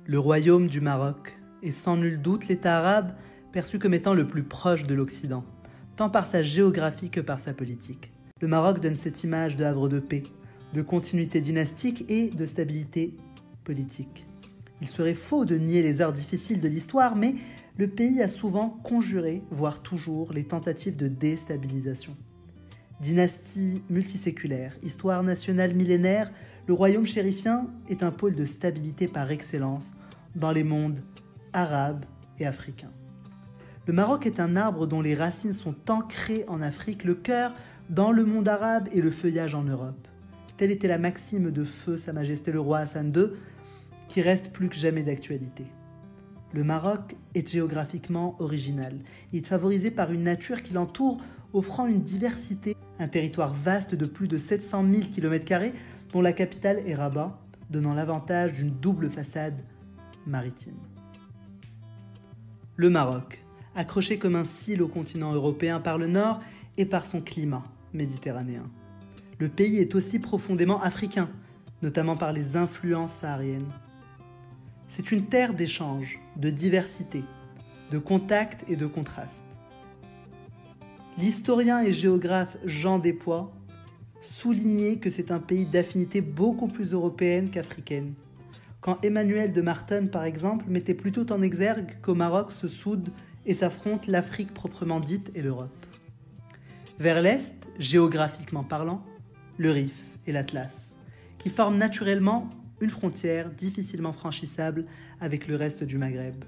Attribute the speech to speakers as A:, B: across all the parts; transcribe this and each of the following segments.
A: Le royaume du Maroc est sans nul doute l'État arabe perçu comme étant le plus proche de l'Occident, tant par sa géographie que par sa politique. Le Maroc donne cette image de havre de paix, de continuité dynastique et de stabilité politique. Il serait faux de nier les heures difficiles de l'histoire, mais le pays a souvent conjuré, voire toujours, les tentatives de déstabilisation. Dynastie multiséculaire, histoire nationale millénaire, le royaume chérifien est un pôle de stabilité par excellence dans les mondes arabes et africains. Le Maroc est un arbre dont les racines sont ancrées en Afrique, le cœur dans le monde arabe et le feuillage en Europe. Telle était la maxime de feu Sa Majesté le roi Hassan II, qui reste plus que jamais d'actualité. Le Maroc est géographiquement original. Il est favorisé par une nature qui l'entoure, offrant une diversité, un territoire vaste de plus de 700 000 km², dont la capitale est Rabat, donnant l'avantage d'une double façade maritime. Le Maroc, accroché comme un cil au continent européen par le nord et par son climat méditerranéen. Le pays est aussi profondément africain, notamment par les influences sahariennes. C'est une terre d'échange, de diversité, de contact et de contraste. L'historien et géographe Jean Despois soulignait que c'est un pays d'affinité beaucoup plus européenne qu'africaine, quand Emmanuel de Martonne, par exemple, mettait plutôt en exergue qu'au Maroc se soudent et s'affrontent l'Afrique proprement dite et l'Europe. Vers l'est, géographiquement parlant, le Rif et l'Atlas, qui forment naturellement une frontière difficilement franchissable avec le reste du Maghreb.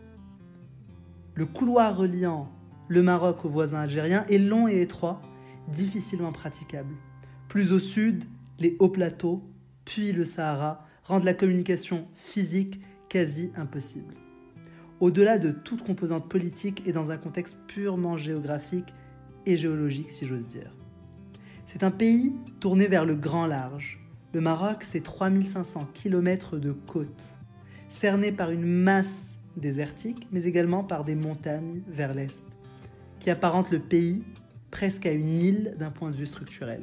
A: Le couloir reliant le Maroc aux voisins algériens est long et étroit, difficilement praticable. Plus au sud, les hauts plateaux, puis le Sahara, rendent la communication physique quasi impossible. Au-delà de toute composante politique et dans un contexte purement géographique et géologique, si j'ose dire. C'est un pays tourné vers le grand large. Le Maroc, c'est 3500 km de côte, cerné par une masse désertique, mais également par des montagnes vers l'est, qui apparentent le pays presque à une île d'un point de vue structurel.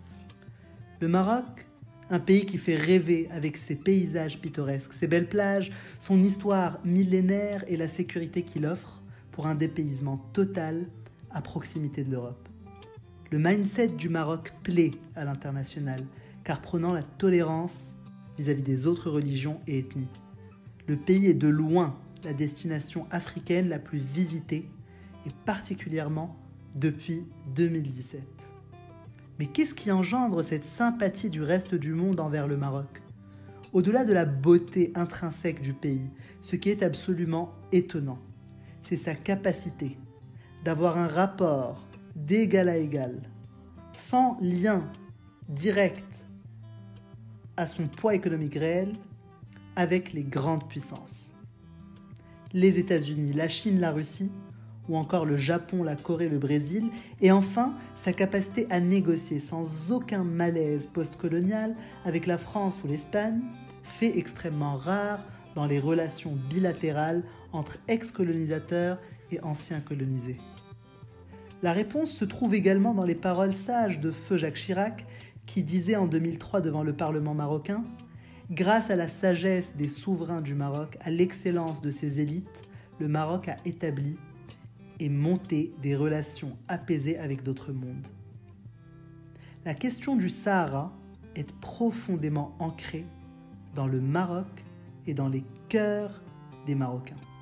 A: Le Maroc, un pays qui fait rêver avec ses paysages pittoresques, ses belles plages, son histoire millénaire et la sécurité qu'il offre pour un dépaysement total à proximité de l'Europe. Le mindset du Maroc plaît à l'international, car prônant la tolérance vis-à-vis des autres religions et ethnies. Le pays est de loin la destination africaine la plus visitée, et particulièrement depuis 2017. Mais qu'est-ce qui engendre cette sympathie du reste du monde envers le Maroc ? Au-delà de la beauté intrinsèque du pays, ce qui est absolument étonnant, c'est sa capacité d'avoir un rapport d'égal à égal, sans lien direct à son poids économique réel, avec les grandes puissances. Les États-Unis, la Chine, la Russie, ou encore le Japon, la Corée, le Brésil, et enfin sa capacité à négocier sans aucun malaise post-colonial avec la France ou l'Espagne, fait extrêmement rare dans les relations bilatérales entre ex-colonisateurs et anciens colonisés. La réponse se trouve également dans les paroles sages de feu Jacques Chirac, qui disait en 2003 devant le Parlement marocain « Grâce à la sagesse des souverains du Maroc, à l'excellence de ses élites, le Maroc a établi et monté des relations apaisées avec d'autres mondes. » La question du Sahara est profondément ancrée dans le Maroc et dans les cœurs des Marocains.